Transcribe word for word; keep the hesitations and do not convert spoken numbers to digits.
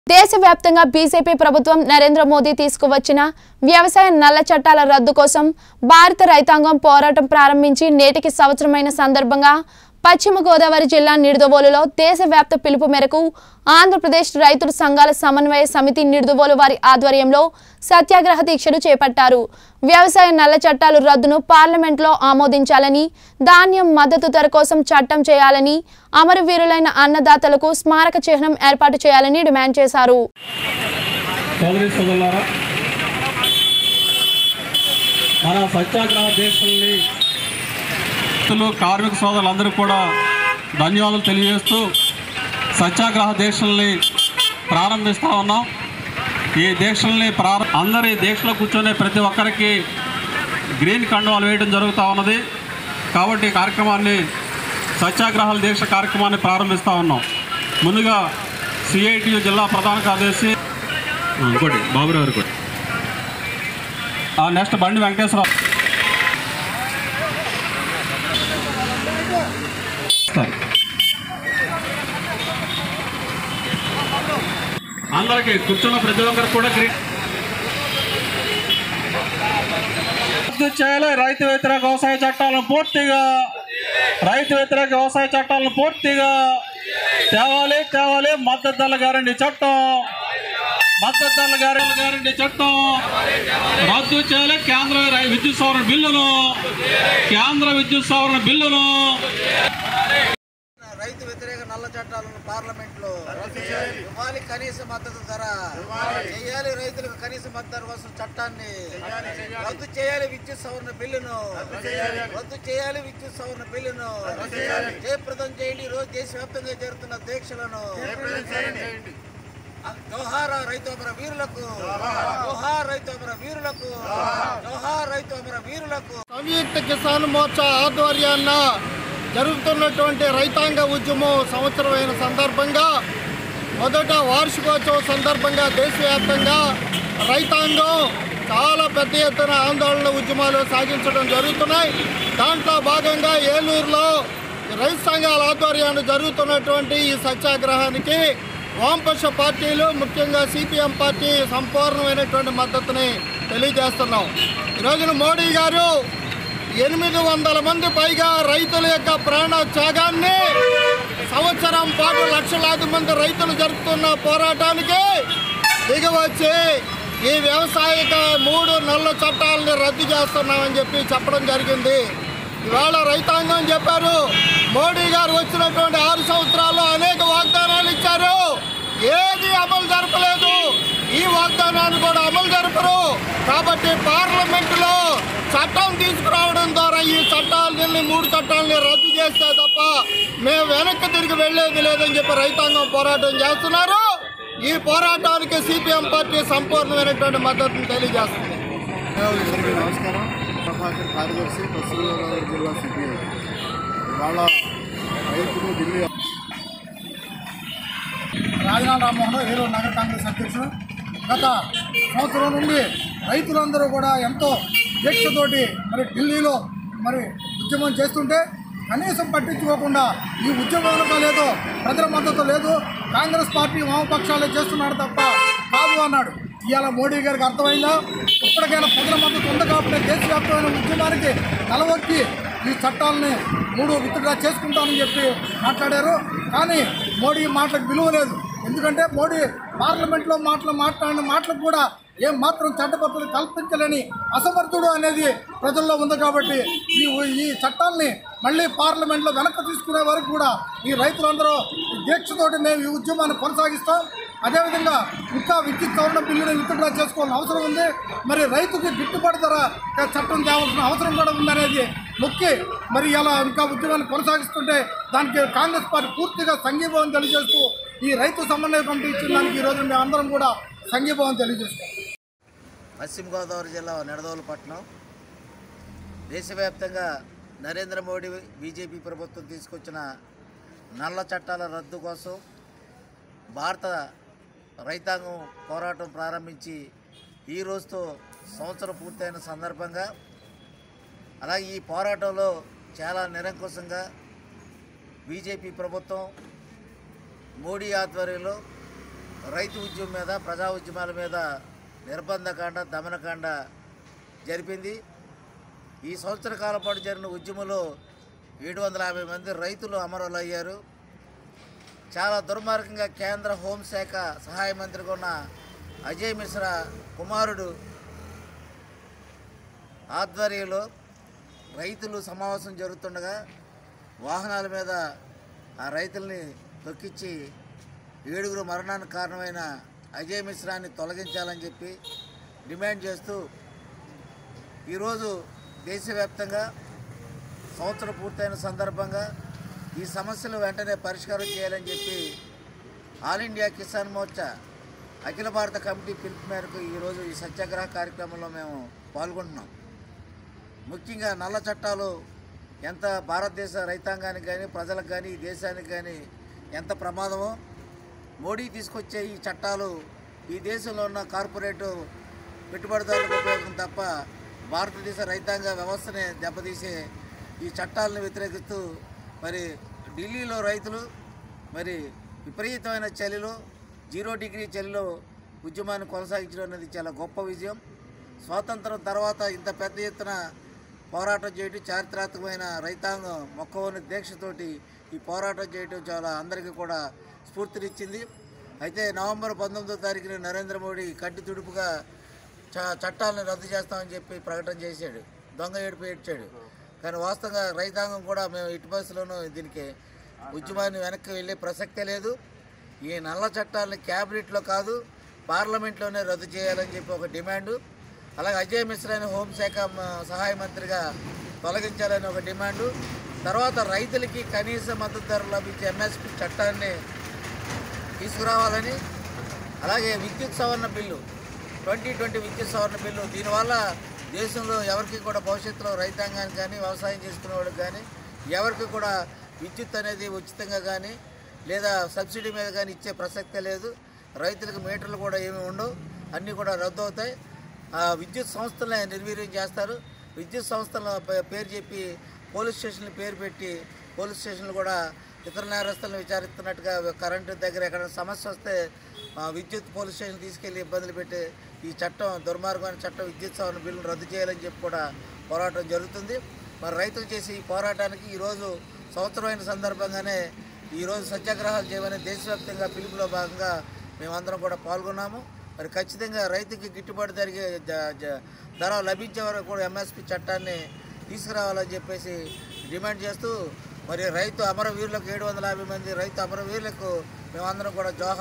దేశవ్యాప్తంగా బీజేపీ ప్రభుత్వం నరేంద్ర మోదీ తీసుకువచ్చిన వ్యవసాయ నల్ల చట్టాల రద్దు కోసం భారత రైతాంగం పోరాటం ప్రారంభించి నేటికి సంవత్సరమైన సందర్భంగా పశ్చిమ గోదావరి జిల్లా నిడదవోలులో దేశవ్యాప్త పిలుపు మేరకు ఆంధ్రప్రదేశ్ రైతుల సంఘాల సమన్వయ సమితి నిడదవోలు వారి ఆధ్వర్యంలో సత్యాగ్రహ దీక్షలు చేపట్టారు. వ్యవసాయ నల్ల చట్టాల రద్దును పార్లమెంట్లో ఆమోదించాలని, ధాన్యం మద్దతు ధర కోసం చట్టం చేయాలని, అమరవీరులైన అన్నదాతలకు స్మారక చిహ్నం ఏర్పాటు చేయాలని డిమాండ్ చేశారు. మన సత్యాగ్రహ దీక్షల్ని కార్మిక సోదరులందరూ కూడా ధన్యవాదాలు తెలియజేస్తూ సత్యాగ్రహ దీక్షల్ని ప్రారంభిస్తూ ఉన్నాం. ఈ దీక్షల్ని ప్రారం అందరూ ఈ దీక్షలో కూర్చొని ప్రతి ఒక్కరికి గ్రీన్ కండువాలు వేయడం జరుగుతూ ఉన్నది. కాబట్టి ఈ కార్యక్రమాన్ని సత్యాగ్రహాల దీక్ష కార్యక్రమాన్ని ప్రారంభిస్తూ ఉన్నాం. ముందుగా సిఐటియు జిల్లా ప్రధాన కార్యదర్శి ఇంకోటి బాబురావు కూడా నెక్స్ట్ బండి వెంకటేశ్వరరావు అందరికీ కూర్చున్న ప్రతి ఒక్కరు కూడా రద్దు చేయాలి. రైతు వ్యతిరేక వ్యవసాయ చట్టాలను పూర్తిగా రైతు వ్యతిరేక వ్యవసాయ చట్టాలను పూర్తిగా తేవాలి తేవాలి మద్దతు ధరల గ్యారెంటీ చట్టం మద్దతు ధరల గ్యారెంటీ గ్యారెంటీ చట్టం రద్దు చేయాలి. కేంద్ర విద్యుత్ సవరణ బిల్లును కేంద్ర విద్యుత్ సవరణ బిల్లును రైతు వ్యతిరేక నల్ల చట్టాలను పార్లమెంట్లో ఇవ్వాలి. కనీస మద్దతు ధర చేయాలి. రైతులకు కనీస మద్దతు ధర కోసం చట్టాన్ని రద్దు చేయాలి. విద్యుత్ సవరణ బిల్లును రద్దు చేయాలి. విద్యుత్ సవరణ బిల్లును జయప్రదం చేయండి. రోజు దేశవ్యాప్తంగా జరుగుతున్న దీక్షలను జోహార్ రైతు అమర వీరులకు, జోహార్ రైతు అమర వీరులకు, జోహార్ రైతు అమర వీరులకు. సంయుక్త కిసాన్ మోర్చా ఆధ్వర్యాన్న జరుగుతున్నటువంటి రైతాంగ ఉద్యమం సంవత్సరమైన సందర్భంగా మొదట వార్షికోత్సవం సందర్భంగా దేశవ్యాప్తంగా రైతాంగం చాలా పెద్ద ఎత్తున ఆందోళన ఉద్యమాలు సాగించడం జరుగుతున్నాయి. దాంట్లో భాగంగా ఏలూరులో రైతు సంఘాల ఆధ్వర్యాన్ని జరుగుతున్నటువంటి ఈ సత్యాగ్రహానికి వామపక్ష పార్టీలు ముఖ్యంగా సిపిఎం పార్టీ సంపూర్ణమైనటువంటి మద్దతుని తెలియజేస్తున్నాం. ఈరోజున మోడీ గారు ఎనిమిది వందల మంది పైగా రైతుల యొక్క ప్రాణ త్యాగాన్ని సంవత్సరం పాటు లక్షలాది మంది రైతులు జరుపుతున్న పోరాటానికి దిగవచ్చి ఈ వ్యవసాయక మూడు నల్ల చట్టాలని రద్దు చేస్తున్నామని చెప్పి చెప్పడం జరిగింది. ఇవాళ రైతాంగం చెప్పారు, మోడీ గారు వచ్చినటువంటి ఆరు సంవత్సరాల్లో అనేక వాగ్దానాలు ఇచ్చారు, ఏది అమలు జరపలేదు. ఈ వాగ్దానాన్ని కూడా అమలు జరపరు. కాబట్టి పార్లమెంటులో చట్టం తీసుకురావడం ద్వారా ఈ చట్టాలని మూడు చట్టాలని రద్దు చేస్తే తప్ప మేము వెనక్కి తిరిగి వెళ్లేది లేదని చెప్పి రైతాంగం పోరాటం చేస్తున్నారు. ఈ పోరాటానికి సిపిఎం పార్టీ సంపూర్ణమైనటువంటి మద్దతును తెలియజేస్తుంది. నమస్కారం. ప్రభాకర్ కార్యదర్శి పశ్చిమ గోదావరి జిల్లా సిపిఐ. ఇవాళ రైతులు ఢిల్లీ రాజనాల రామ్మోహన్ ఏలూరు నగర కాంగ్రెస్ అధ్యక్షుడు. గత సంవత్సరం నుండి రైతులందరూ కూడా ఎంతో దీక్షతోటి మరి ఢిల్లీలో మరి ఉద్యమం చేస్తుంటే కనీసం పట్టించుకోకుండా ఈ ఉద్యమం వెనుక లేదు, ప్రజల మద్దతు లేదు, కాంగ్రెస్ పార్టీ వామపక్షాలే చేస్తున్నాడు తప్ప కాదు అన్నాడు. ఇవాళ మోడీ గారికి అర్థమైందా? ఇప్పటికైనా ప్రజల మద్దతు ఉంది కాబట్టి దేశవ్యాప్తమైన ఉద్యమానికి తలవొక్కి ఈ చట్టాలని మూడు విత్డ్రా చేసుకుంటామని చెప్పి మాట్లాడారు. కానీ మోడీ మాటలకు విలువ లేదు. ఎందుకంటే మోడీ పార్లమెంట్లో మాటలు మాట్లాడిన మాటలకు కూడా ఏం మాత్రం చట్టబద్ధత కల్పించలేని అసమర్థుడు అనేది ప్రజల్లో ఉంది. కాబట్టి ఈ ఈ చట్టాలని మళ్ళీ పార్లమెంట్లో వెనక్కి తీసుకునే వరకు కూడా ఈ రైతులందరూ దీక్షతోటి మేము ఈ ఉద్యమాన్ని కొనసాగిస్తాం. అదేవిధంగా ఇంకా విద్యుత్ సవరణ బిల్లుని విత్డ్రా చేసుకోవాల్సిన అవసరం ఉంది. మరి రైతుకి గిట్టుబాటు ధర చట్టం తేవాల్సిన అవసరం కూడా ఉందనేది నొక్కి మరి ఇలా ఇంకా ఉద్యమాన్ని కొనసాగిస్తుంటే దానికి కాంగ్రెస్ పార్టీ పూర్తిగా సంఘీభావం తెలియజేస్తూ ఈ రైతు సమన్వయ కమిటీ ఇచ్చిన దానికి ఈరోజు మేము అందరం కూడా సంఘీభావం తెలియజేస్తాం. పశ్చిమ గోదావరి జిల్లా నిడదవోలు పట్టణం దేశవ్యాప్తంగా నరేంద్ర మోడీ బీజేపీ ప్రభుత్వం తీసుకొచ్చిన నల్ల చట్టాల రద్దు కోసం భారత రైతాంగం పోరాటం ప్రారంభించి ఈ రోజుతో సంవత్సరం పూర్తయిన సందర్భంగా అలాగే ఈ పోరాటంలో చాలా నిరంకుశంగా బీజేపీ ప్రభుత్వం మోడీ ఆధ్వర్యంలో రైతు ఉద్యమం మీద, ప్రజా ఉద్యమాల మీద నిర్బంధకాండ, దమనకాండ జరిపింది. ఈ సంవత్సర కాలం పాటు జరిగిన ఉద్యమంలో ఏడు వందల యాభై మంది రైతులు అమరులయ్యారు. చాలా దుర్మార్గంగా కేంద్ర హోంశాఖ సహాయ మంత్రిగా ఉన్న అజయ్ మిశ్రా కుమారుడు ఆధ్వర్యంలో రైతులు సమావేశం జరుగుతుండగా వాహనాల మీద ఆ రైతుల్ని తొక్కించి ఏడుగురు మరణానికి కారణమైన అజయ్ మిశ్రాని తొలగించాలని చెప్పి డిమాండ్ చేస్తూ ఈరోజు దేశవ్యాప్తంగా సంవత్సరం పూర్తయిన సందర్భంగా ఈ సమస్యలు వెంటనే పరిష్కారం చేయాలని చెప్పి ఆల్ ఇండియా కిసాన్ మోర్చా అఖిల భారత కమిటీ పిలుపు మేరకు ఈరోజు ఈ సత్యాగ్రహ కార్యక్రమంలో మేము పాల్గొంటున్నాం. ముఖ్యంగా నల్ల చట్టాలు ఎంత భారతదేశ రైతాంగానికి కానీ, ప్రజలకు కానీ, ఈ దేశానికి కానీ ఎంత ప్రమాదమో, మోడీ తీసుకొచ్చే ఈ చట్టాలు ఈ దేశంలో ఉన్న కార్పొరేటు పెట్టుబడిదారులకు ఉపయోగం తప్ప భారతదేశ రైతాంగ వ్యవస్థనే దెబ్బతీసే ఈ చట్టాలను వ్యతిరేకిస్తూ మరి ఢిల్లీలో రైతులు మరి విపరీతమైన చలిలో, జీరో డిగ్రీ చలిలో ఉద్యమాన్ని కొనసాగించడం అనేది చాలా గొప్ప విజయం. స్వాతంత్రం తర్వాత ఇంత పెద్ద ఎత్తున పోరాటం చేయడం, చారిత్రాత్మకమైన రైతాంగం మొక్కవని దీక్షతోటి ఈ పోరాటం చేయడం చాలా అందరికీ కూడా స్ఫూర్తినిచ్చింది. అయితే నవంబర్ పంతొమ్మిదో తారీఖున నరేంద్ర మోడీ కంటి తుడుపుగా చ చట్టాలను రద్దు చేస్తామని చెప్పి ప్రకటన చేశాడు, దొంగ ఏడుపు ఏడ్చాడు. కానీ వాస్తవంగా రైతాంగం కూడా మేము ఇటు బస్సులోనూ దీనికి ఉద్యమాన్ని వెనక్కి వెళ్ళే ప్రసక్తే లేదు. ఈ నల్ల చట్టాలని క్యాబినెట్లో కాదు పార్లమెంట్లోనే రద్దు చేయాలని చెప్పి ఒక డిమాండు, అలాగే అజయ్ మిశ్రాని హోంశాఖ సహాయ మంత్రిగా తొలగించాలని ఒక డిమాండు, తర్వాత రైతులకి కనీస మద్దతు ధర లభించే ఎంఎస్పి చట్టాన్ని తీసుకురావాలని, అలాగే విద్యుత్ సవరణ బిల్లు ట్వంటీ ట్వంటీ విద్యుత్ సవరణ బిల్లు దీనివల్ల దేశంలో ఎవరికి కూడా భవిష్యత్తులో రైతాంగానికి కానీ, వ్యవసాయం చేసుకునే వాళ్ళకి కానీ ఎవరికి కూడా విద్యుత్ అనేది ఉచితంగా కానీ లేదా సబ్సిడీ మీద కానీ ఇచ్చే ప్రసక్తే లేదు. రైతులకు మీటర్లు కూడా ఏమీ ఉండవు, అన్నీ కూడా రద్దు అవుతాయి. విద్యుత్ సంస్థలనే నిర్వీర్యం చేస్తారు. విద్యుత్ సంస్థల పేరు చెప్పి పోలీస్ స్టేషన్లు పేరు పెట్టి పోలీస్ స్టేషన్లు కూడా ఇతర నేరస్తులను విచారిస్తున్నట్టుగా కరెంటు దగ్గర ఎక్కడైనా సమస్య వస్తే విద్యుత్ పోలీస్ స్టేషన్ తీసుకెళ్లి ఇబ్బందులు పెట్టి ఈ చట్టం, దుర్మార్గమైన చట్టం విద్యుత్ సవరణ బిల్లును రద్దు చేయాలని చెప్పి కూడా పోరాటం జరుగుతుంది. మరి రైతులు చేసే ఈ పోరాటానికి ఈరోజు సంవత్సరమైన సందర్భంగానే ఈరోజు సత్యాగ్రహాలు చేయమని దేశవ్యాప్తంగా పిలుపులో భాగంగా మేమందరం కూడా పాల్గొన్నాము. మరి ఖచ్చితంగా రైతుకి గిట్టుబాటు జరిగే ధర లభించే వరకు కూడా ఎంఎస్పి చట్టాన్ని తీసుకురావాలని చెప్పేసి డిమాండ్ చేస్తూ మరి రైతు అమరవీరులకు ఏడు వందల యాభై మంది రైతు అమరవీరులకు మేమందరం కూడా జోహార్